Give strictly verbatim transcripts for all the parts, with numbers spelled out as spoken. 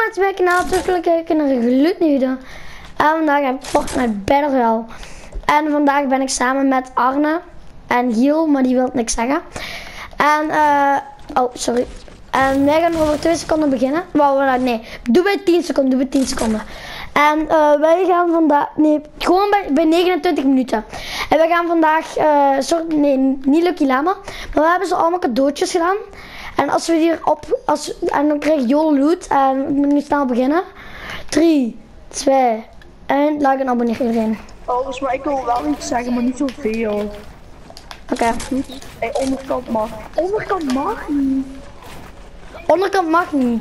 mensen bij mijn kanaal terug willen kijken naar een gloednieuwe video. En vandaag heb ik Fortnite Battle Royale. En vandaag ben ik samen met Arne en Giel, maar die wil niks zeggen. En eh, oh sorry. En wij gaan over twee seconden beginnen. Wow, nee, doe bij tien seconden, doe bij tien seconden. En uh, wij gaan vandaag, nee, gewoon bij, bij negenentwintig minuten. En wij gaan vandaag, uh, soort, nee, niet Lucky Llama, maar we hebben zo allemaal cadeautjes gedaan. En als we hier op, als, en dan krijg Jol loot. En we moeten nu snel beginnen. drie, twee, één, like en abonneer iedereen. Oh, maar ik wil wel iets zeggen, maar niet zoveel. Oké. Okay. Hey, onderkant mag. Onderkant mag niet. Onderkant mag niet.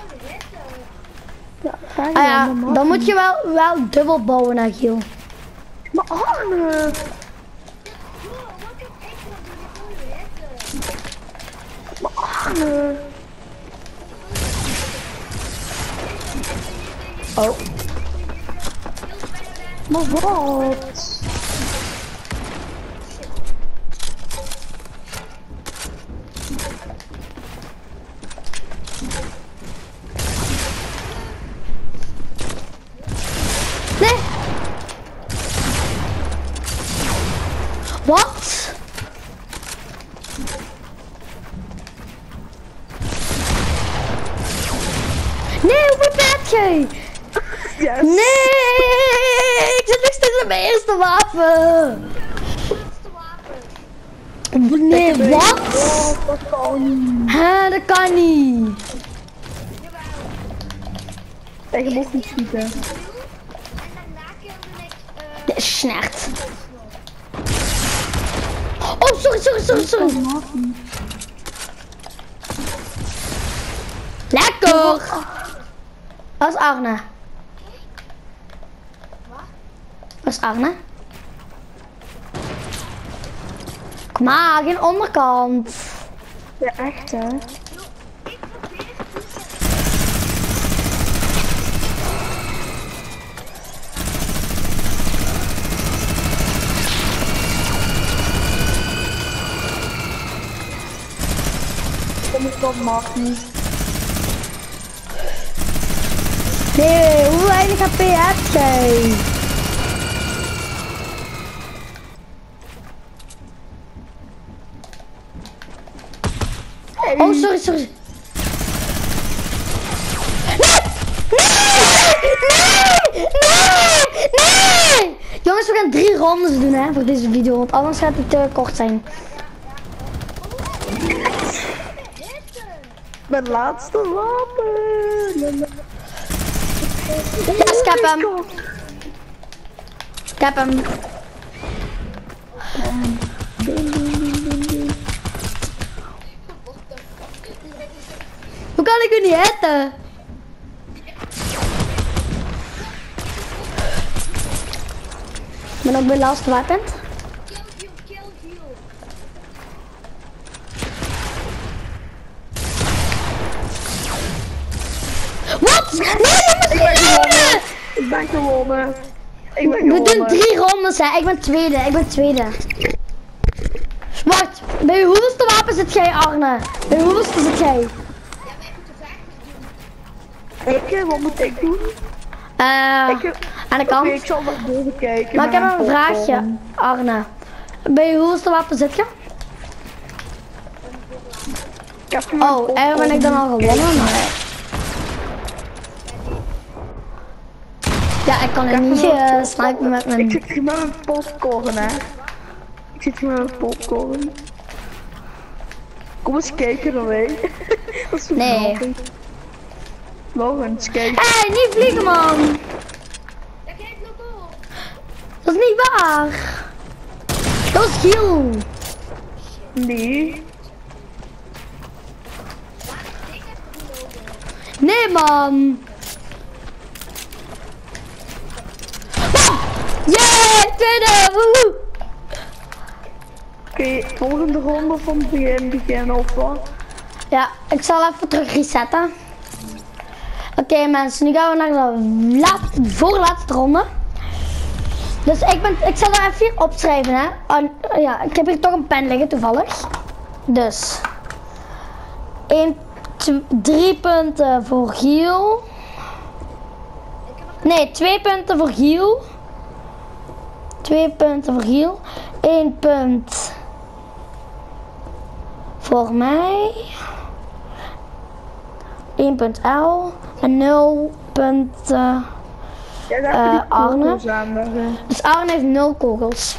Ja, ah ja, dan, dan moet je wel, wel dubbel bouwen naar Giel. Maar Arne! Maar Arne! Oh. Maar wat? Nee! Wat? Nee, hoe ben jij? Yes. Nee! Ik zit nog steeds op mijn eerste wapen! Nee, wat? Oh, dat kan niet. Hè, dat kan niet! Hey, je mocht niet schieten. Dit is snert. Oh, sorry, sorry, sorry, sorry. Lekker! Dat is Arne. Dat is Arne. Kom maar, geen onderkant. Ja, echt hè? Dat mag niet. Nee, hoe weinig H P heb jij? Hey. Oh, sorry, sorry. Nee! Nee! Nee! Nee! Jongens, we gaan drie rondes doen hè, voor deze video, want anders gaat het te kort zijn. Mijn laatste wapen. Yes, ik heb hem. Ik heb hem. Hoe kan ik u niet hitten? Ik ben ook bij laatste wapen. Wat? Nee, je moet gewonnen! Ik ben gewonnen. Ik ben We gewonnen. doen drie rondes, hè. Ik ben tweede. Ik ben tweede. Wacht, bij hoeveelste wapen zit jij, Arne? Bij hoeveelste zit jij? Ik, wat moet ik doen? Uh, Ik, aan de kant. okay, ik zal nog boven kijken. Maar ik heb naar een vraagje, Arne. Bij hoeveelste wapen zit je? Ik heb Oh, eigenlijk ben ik dan al gewonnen, maar... Ja, ik kan er niet uh, snipen met mijn... Ik zit hier met mijn popcorn, hè. Ik zit hier met mijn popcorn. Kom eens kijken naar mij. Dat is zo Nee. grappig. Nog eens kijken. Hé, hey, niet vliegen, man! Dat is niet waar! Dat is Giel! Nee. Nee, man! Yeah, tweede! Woehoe! Oké, okay, volgende ronde van het begin beginnen of wat? Ja, ik zal even terug resetten. Oké okay, mensen, nu gaan we naar de laat, voorlaatste ronde. Dus ik, ben, ik zal er even hier opschrijven, hè. En, uh, ja, ik heb hier toch een pen liggen, toevallig. Dus. één, twee, drie punten voor Giel. Nee, twee punten voor Giel. Twee punten voor Giel. Eén punt voor mij. Eén punt L. En nul punten uh, Arne. Dus Arne heeft nul kogels.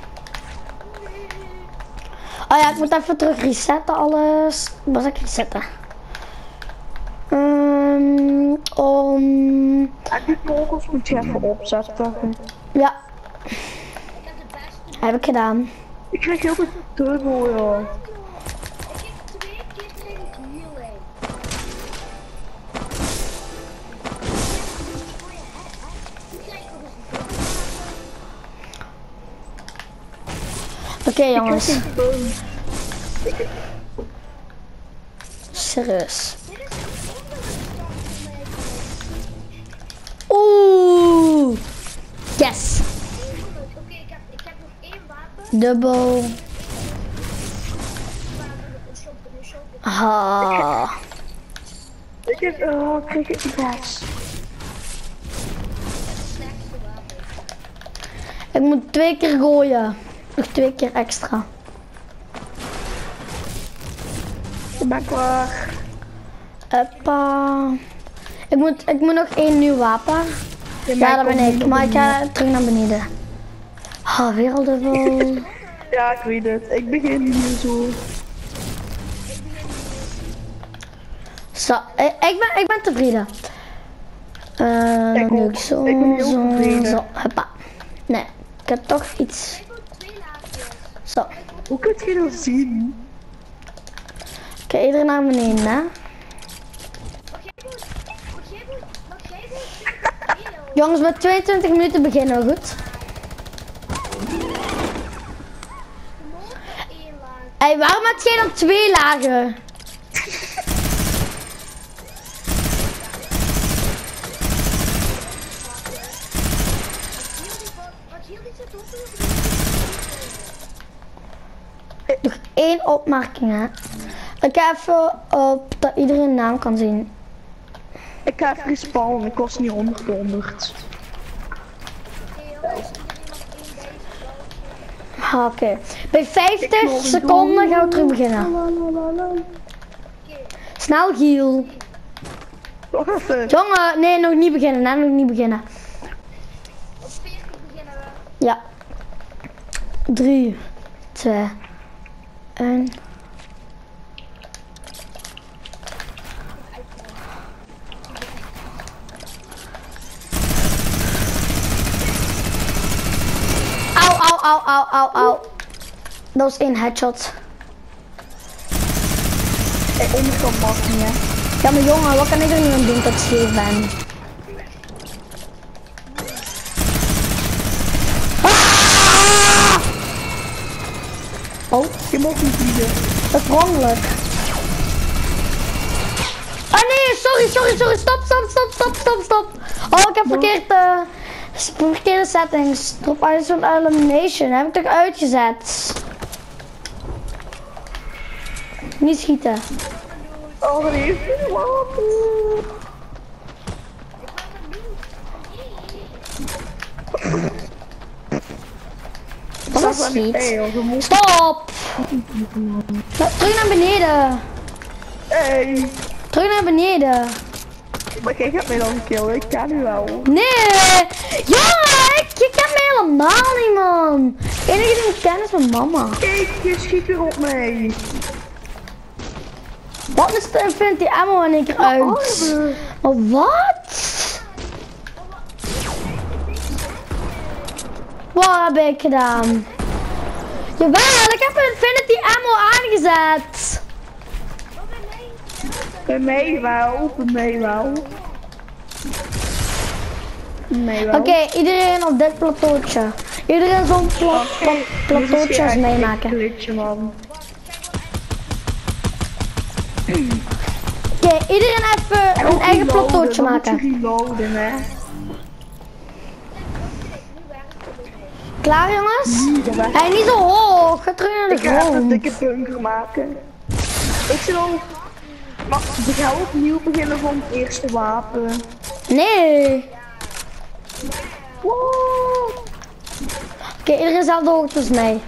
Oh ja, ik moet even terug resetten alles. Wat zal ik resetten? Um, om... En die kogels moet je even opzetten. Ja. Heb ik gedaan. Ik krijg heel veel turbo, joh. Oké okay, jongens. Serieus. Oeh. Yes. Oké, ik heb, ik heb nog één wapen. Dubbel. Ah. Ik heb, oh, ik krijg het gas. Ik moet twee keer gooien. Nog twee keer extra. Ik ben klaar. Hoppa. Ik moet, ik moet nog één nieuw wapen. Ja, dat ben ik. Maar ik ga terug naar beneden. Ah, werelddubbel. Ja, ik weet het. Ik begin hier zo. Zo, ik, ik, ben, ik ben tevreden. Uh, Ik dan doe ook. ik zo, Ik ben heel zo, tevreden. zo. Hoppa. Nee, ik heb toch iets. Zo. Hoe kun je dat zien? Oké, iedereen naar beneden, hè. Jongens, met tweeëntwintig minuten beginnen we goed. Hé, hey, waarom heb jij dan twee lagen? Nog één opmerking, hè. Ik ga even op dat iedereen naam kan zien. Ik ga even respawnen, ik kost niet honderd honderd. Ah, oké. Okay. Bij vijftig seconden gaan we terug beginnen. Snel, Giel. Wacht even. Jongen, nee, nog niet beginnen, hè. Nog niet beginnen. Op veertig beginnen we. Ja. Drie, twee, één. Au, au, au, au, au, au. Dat was één headshot. Ik onderschat mag niet, hè. Ja, maar jongen, wat kan ik er nu aan doen dat ik scheef ben? Ah! Oh, Je mag niet vliegen. dat is wrongelijk. Ah nee, sorry, sorry, sorry. Stop, stop, stop, stop, stop, stop. Oh, ik heb verkeerd, uh, verkeerde settings. Drop item elimination. Heb ik toch uitgezet? Niet schieten. Oh, er heeft een wapen. Dat was Dat niet. niet. Hey, joh, je moet- Stop! Nou, terug naar beneden. Hey. Terug naar beneden. Maar kijk, hebt mij dan killen, ik kan nu wel. Nee! Jongen, ik, je kent mij helemaal niet, man. De enige die ik ken is mijn mama. Kijk, je schiet weer op mij. Wat is de Infinity Ammo in één keer uit? Arme. Maar wat? Wat heb ik gedaan? Jawel, ik heb Infinity Ammo aangezet. Bij mij wel, bij mij wel. Bij mij wel. Oké, okay, iedereen op dit plateautje. Iedereen zo'n pla pla plateautje als meemaken. Oké, Glitje, man. okay, iedereen even een eigen plateautje maken. Moet je reloaden, hè. Klaar, jongens? Ja, Hij niet zo hoog. Ga terug naar de ik ga even een grond. dikke bunker maken. Ik zal... Maar we gaan opnieuw beginnen van het eerste wapen. Nee. Wow. Oké, iedereen is dezelfde hoogte als mij.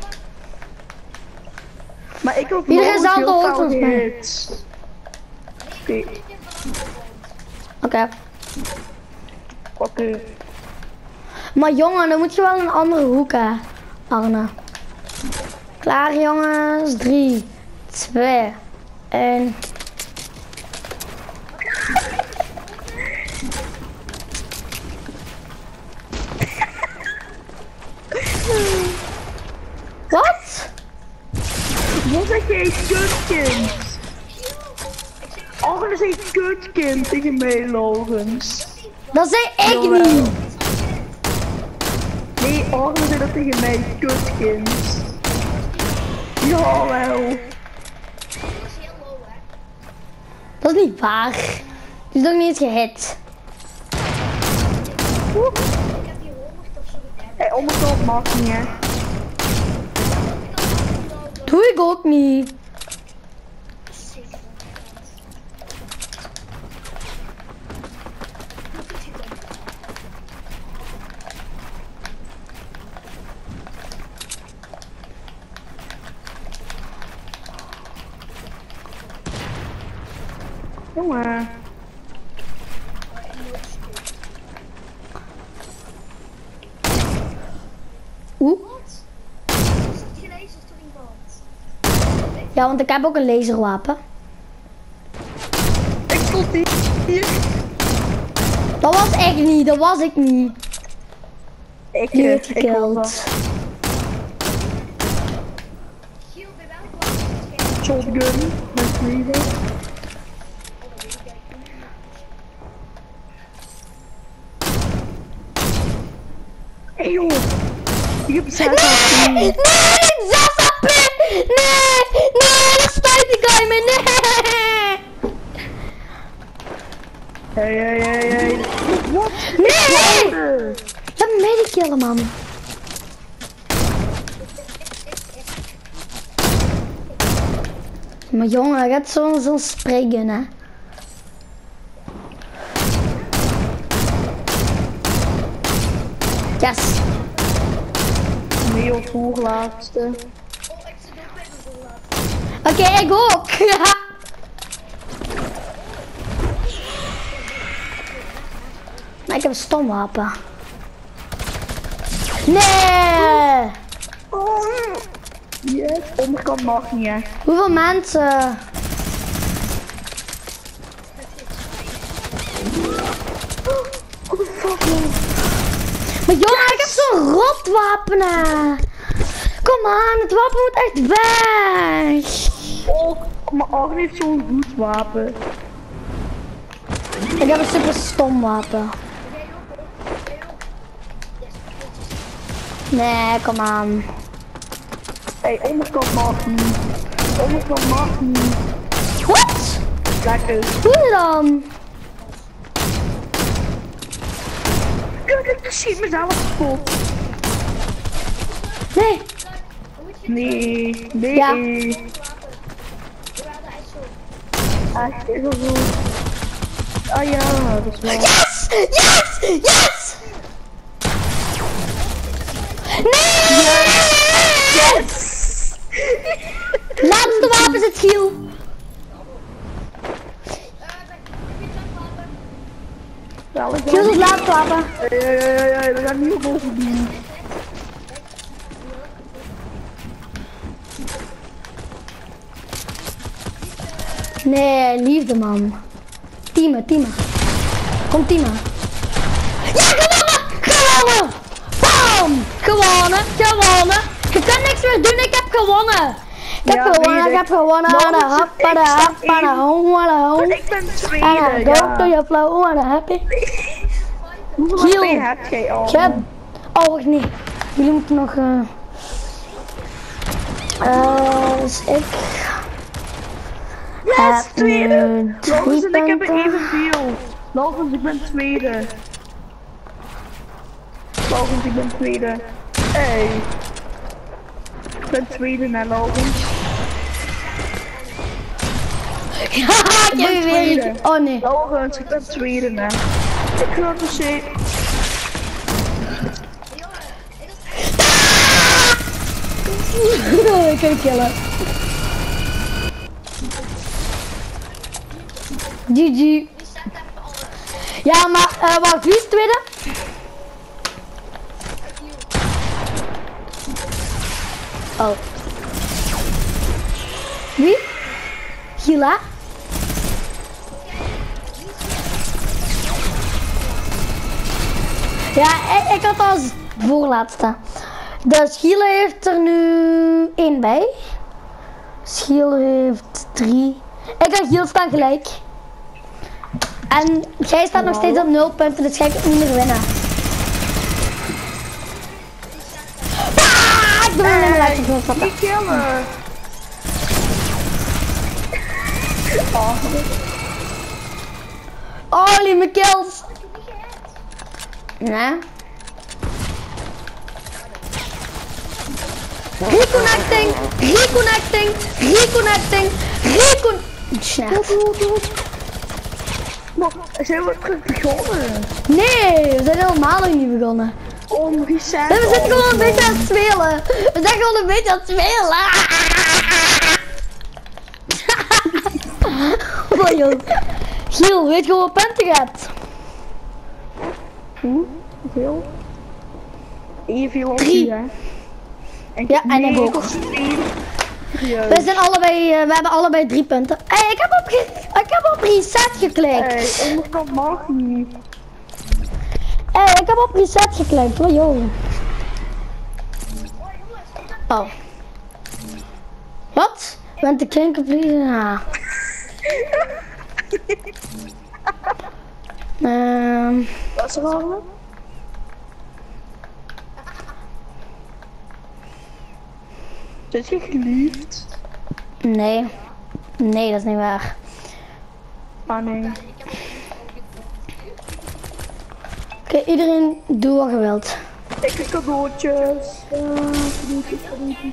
Maar ik heb Iedereen is nog dezelfde heel hoogte veel als mij. gehits. Oké, Oké. oké. Maar jongen, dan moet je wel een andere hoek, hè, Arne. Klaar, jongens. drie, twee, één. Wat? Wat zeg jij, kutkind? Arne zei kutkind tegen mij, Logans. Dat zei ik Jawel. niet. Nee, Arne zei dat tegen mij, kutkind. Jawel. Dat is heel low, hè. Dat is niet waar. Die is nog niet eens gehit. Oeh. Ik heb die honderd of zo gedaan. Hé, onderkant mag niet, hè. Doe ik ook niet. Jongen. Oeh. Is het gelezen door iemand? Ja, want ik heb ook een laserwapen. Ik stond hier. Dat was ik niet, dat was ik niet. Ik, Die eh, heeft ik hoor dat. gekillt. Giel, bij welk wapen is het? Shotgun. Met tweede. Hé hey, joh. Ik heb zes Nee, nee, zes H P! Nee, nee, daar stuit die guy me, nee! Hey, hey, hey, hey. Wat? Nee! Uh. Laat me mee die killen, man. Maar jongen, hij gaat zo'n zo'n spreken, hè. Yes. Nee, op voorlaatste. Oh, ik zit ook bij de voorlaat. Oké, ik ook. Maar ik heb een stomwapen. Nee! Oh. Yes. Onderkant mag niet, hè. Hoeveel mensen? What the fuck, man? Maar jongen, ik heb zo'n rotwapen. Hè. Kom aan, het wapen moet echt weg. Oh, maar Arne heeft zo'n goed wapen. Ik heb een super stom wapen. Nee, kom aan. Hé, hey, onderkant mag niet. Onderkant mag niet. Wat? Lekker. Hoe dan? Kijk, ik schiet mezelf kapot. Nee. Nee, nee. Ja. Echt, is dat zo? Ah ja, dat is wel. Yes! Yes! Yes! Nee! Yes! Laatste wapen is het Giel. Ja, ik Giel is het laatste wapen. Hé, hé, hé, hé, we gaan niet boven doen. Nee, liefde man. Teamen, teamen. Kom teamen. Ja, gewonnen! Gewonnen! Bam! Gewonnen, gewonnen. Je kan niks meer doen, ik heb gewonnen. Ik heb Ja, gewonnen, weet ik ik. heb gewonnen. Nog Ana, eens, happa, ik da, sta happa, da, één. home, walla, home. Ik ben tweede, Ana, go to ja. your flow, Ana, happy. Hoeveel Giel. H P heb jij al? Ik heb... Oh, wacht, nee. Jullie moeten nog... eh uh, dus ik... Yes, heb tweede! nu Logans en ik hebben punten. evenveel. Logans, ik ben tweede. Logans, ik ben tweede. Hey. Ik ben tweede naar Logans. Ja, ik heb ben je weer tweede. iets- Oh nee. Logans, ik ben tweede naar. Ik ga het dus zeggen. Ik kan je killen. G G. Die staat even alles. Ja, maar uh, waar wie is tweede? Oh. Wie? Gila? Ja, ik, ik had als voorlaatste. Dus Gila heeft er nu één bij. Giel heeft drie. Ik en Giel staan gelijk. En jij staat nog steeds op nul punten, dus jij kunt niet meer winnen. Ah, ik doe hem in de laatste voorvatten. Die killen. Oh, Oh, lieve kills. Nee. Reconnecting, reconnecting, reconnecting, recon... Snap. maar zijn we terug begonnen? Nee, we zijn helemaal nog niet begonnen. Om reset. Nee, we zitten gewoon een beetje aan het spelen. We zijn gewoon een beetje aan het spelen. Oh joh. Giel, weet je hoe punten gaat? Hoe? Hoeveel? Even Drie. hè? En Ja, en ik ook. We zijn allebei, uh, we hebben allebei drie punten. Hé, hey, ik heb op, ge- ik heb op reset geklikt. Hey, onderkant mag niet. Hé, hey, ik heb op reset geklikt. Oh joh. Oh. Wat? Bent de king complete? Ja. Ehm. Wat is er allemaal? Zit je geliefd? Nee. Nee, dat is niet waar. Ah nee. Oké, okay, iedereen doe wat je wilt. Ik heb cadeautjes. Ja, cadeautjes, cadeautjes.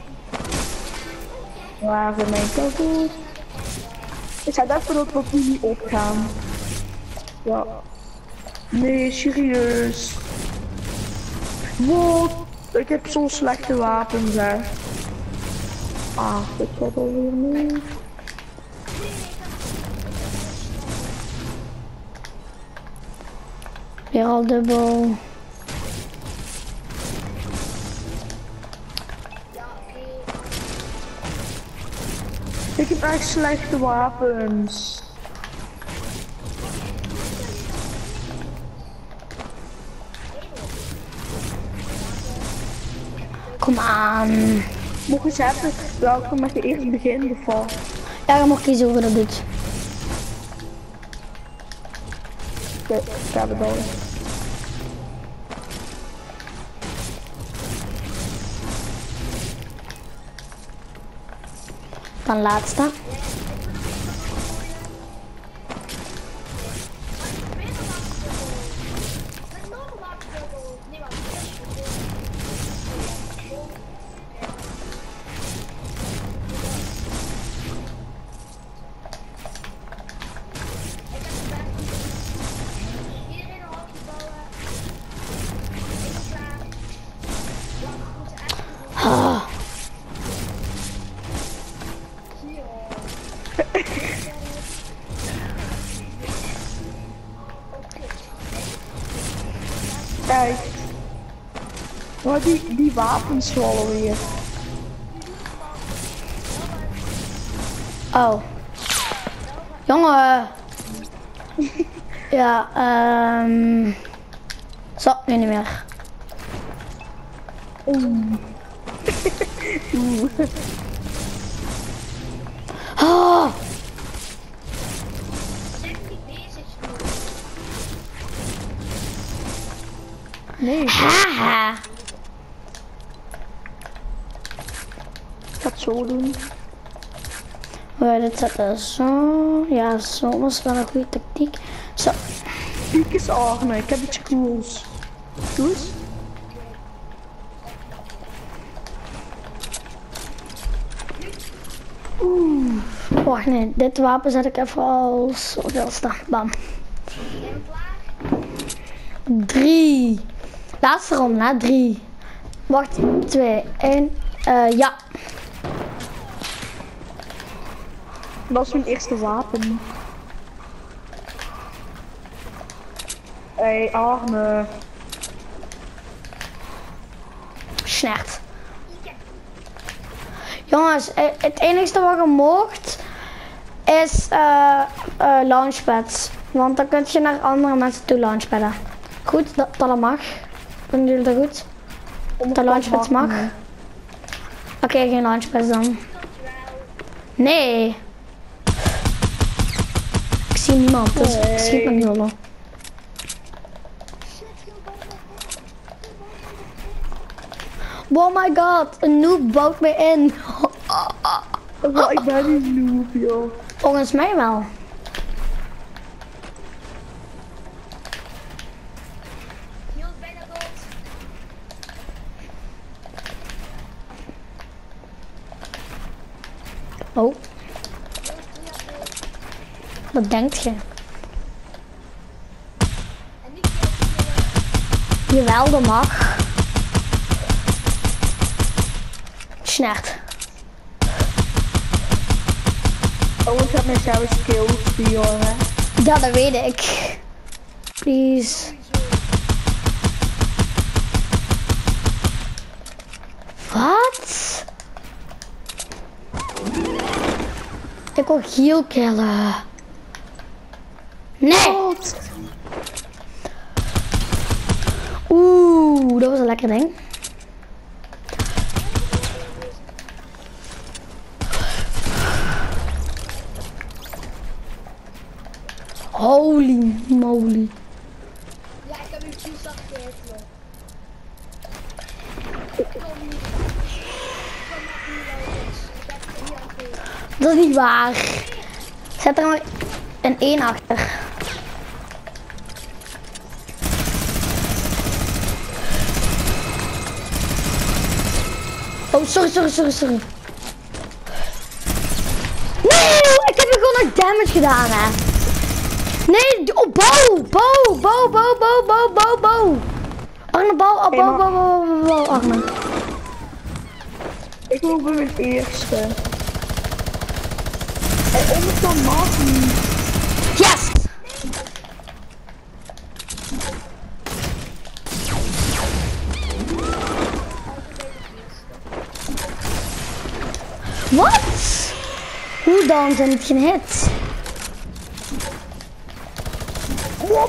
Waar zijn mijn cadeautjes? Ik zei dat dat we niet opgaan. Ja. Nee, serieus. Wat? Ik heb zo'n slechte wapens, hè. Ah, dit gaat alweer niet. Weer al dubbel. Ik heb echt slechte wapens. Kom aan. Mocht je eens hebben welke mag je eerst beginnen of Ja, je mag kiezen hoe je dat doet. Oké, ik heb het al. Dan laatste. Ah. Kijk. Maar die, die wapens vallen weer. Oh. Jongen. Ja, ehm. Um... Zo, nu niet meer. Oeh. Oeh. Oh. Nee, Haha. ik ga het zo doen. Oh, dit zetten zo. Ja, zo. Dat is wel een goede tactiek. Zo. Piek is Arne, ik heb iets cools. Doe eens. Oeh. Wacht, nee. Dit wapen zet ik even als zoveelste. Bam. Drie. Laatste ronde, hè? Drie. Wacht. Twee. Één. Uh, ja. Dat is mijn eerste wapen. Hé, hey, Arne. Snert. Jongens, het enige wat je mocht is uh, uh, launchpads. Want dan kun je naar andere mensen toe launchpadden. Goed, dat, dat mag. Vinden jullie dat goed? Dat launchpads mag? Oké, okay, geen launchpads dan. Nee. Ik zie niemand, dus ik schiet met nul. Oh my god, een noob bouwt me in. Oh, ik ben niet noob, joh. Volgens mij wel. Oh. Wat denkt je? Jawel, dat mag. Snert. Oh, ik heb mijn zelfs skills, jongen. Ja, dat weet ik. Please. Wat? Ik wil Giel killen. Nee! Oeh, dat was een lekker ding. Holy moly. Ja, ik heb u precies dat gegeven. Dat is niet waar. Zet er maar een één achter. Oh, sorry, sorry, sorry, sorry. Nee, ik heb er gewoon nog damage gedaan, hè. Nee, oh, bouw, bouw, bouw, bouw, bouw, bouw, bouw, bouw. Arne, bouw, oh, bouw, bouw, bouw, bouw, Arne. Ik wil bij mijn eerste. En onder dan mag niet. Yes! Wat? Hoe dan zijn het geen hit? Wat?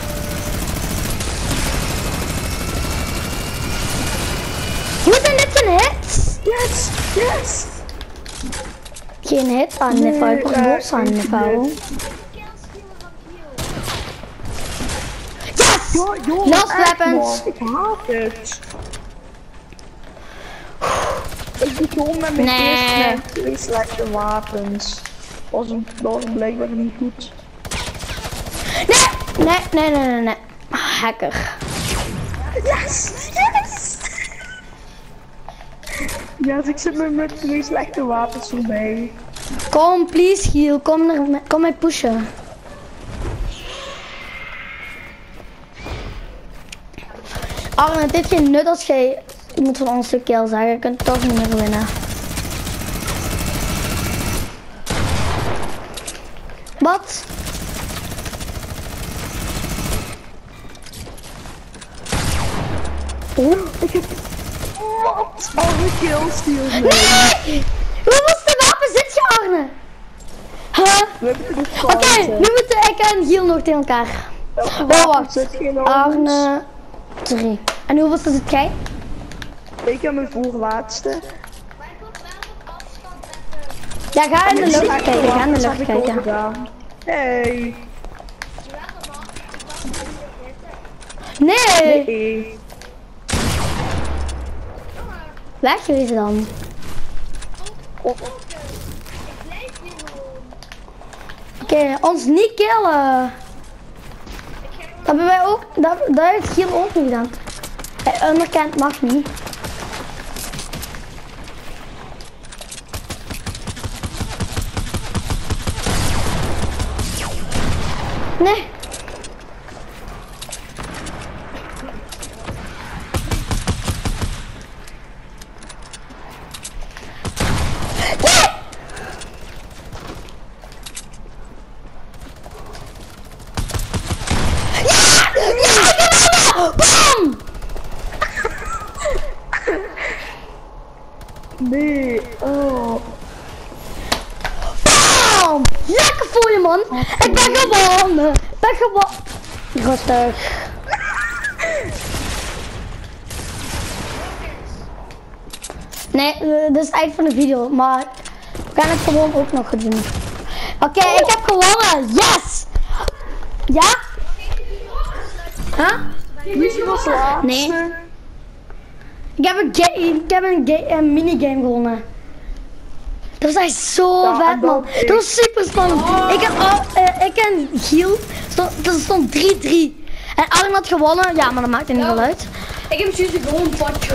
Hoe zijn dit geen hit? Yes, yes. Geen hit aan de Viper, bos aan de Viper. Yes! Ja, joh, Last echt, weapons. man. Ik haat het. Ik begon met mijn Nee. eerste met twee slechte wapens. Was een, dat was blijkbaar niet goed. Nee, nee, nee, nee, nee, nee. Hacker. Yes, yes. Ja, dus ik zit met, met twee slechte wapens voorbij. Kom, please, Giel. Kom, er, kom mij pushen. Arne, het heeft geen nut als jij iemand van ons een kill zeggen. Je kunt toch niet meer winnen. Wat? Oh, ik heb... Wat? Alle kills die er zijn. Nee! Hoeveel wapen zit je, Arne? Huh? We hebben de Oké, fouten. nu moeten ik en Giel nog tegen elkaar. Welke Oh, wapens wacht. zit je in ons? Arne, drie. En hoeveel zit jij? Ik heb mijn voorlaatste. Maar ik wil wel op afstand met de... Ja, ga in de Mijn lucht slechte kijken. Ga in de wapens lucht heb ik al kijken. gedaan. Hey. Jawel, dat mag. Ik was niet meer zitten. Nee! Hey. Wegwezen dan. Oh, Ik blijf hier gewoon. Oké, ons niet killen. Dat hebben wij ook, dat, dat heeft Giel ook niet gedaan. Hij onderkent mag niet. Nee. Bam! Nee, oh. Bam! Lekker voor je, man. Ik ben gewonnen. Ik ben gewonnen. Rustig. Nee, uh, dit is het eind van de video, maar we gaan het gewoon ook nog doen. Oké, okay, ik heb gewonnen. Yes! Ja? Huh? Wie was laatste? Nee. Ik heb een, ga ik heb een, ga een minigame gewonnen. Dat was echt zo Ja, vet, man. dat Dat was super spannend. Oh. Ik, heb, oh, uh, ik en Giel, stond, er stond drie drie. En Arjen had gewonnen. Ja, maar dat maakt er niet Ja. veel uit. Ik heb juist gewoon een potje.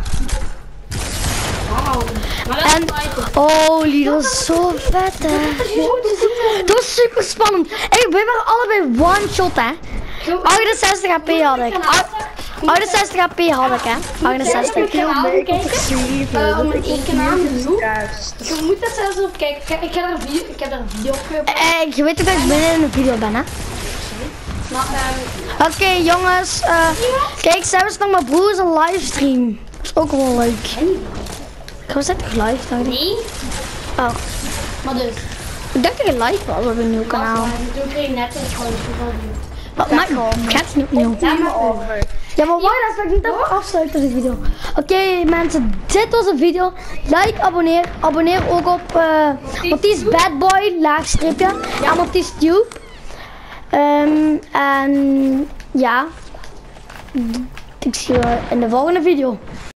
Wauw. Maar dat is En, spijtig. holy, dat was zo vet, hè. Dat was super spannend. Hey, we waren allebei one shot, hè. achtenzestig H P had ik. achtenzestig H P had ik, hè. achtenzestig. Ik heb kanaal Ik gekeken. zeven. Eh, om een één kanaal te doen. Juist. Je moet dat zelfs op kijken. Ik heb- Ik heb daar een video, ik heb daar een video op. Eh, je weet toch dat ik binnen in een video ben, hè. Maar, ehm, Oké, jongens. eh, kijk, zelfs nog mijn broer zijn livestream. Dat is ook wel leuk. Gaan we zetten live, dacht ik. nee. Oh, Maar dus. ik dacht dat je live was op een nieuw kanaal. Toen kreeg ik net een gewoon Wat maakt gaat het niet opnieuw? Ja, maar Ja, maar wacht, dat zal ik niet even afsluiten, de video. Oké, mensen, dit was de video. Like, abonneer. Abonneer ook op uh, Mathies Bad Boy, laagstreepje. En Mathies Tube. Um, en ja, ik zie je in de volgende video.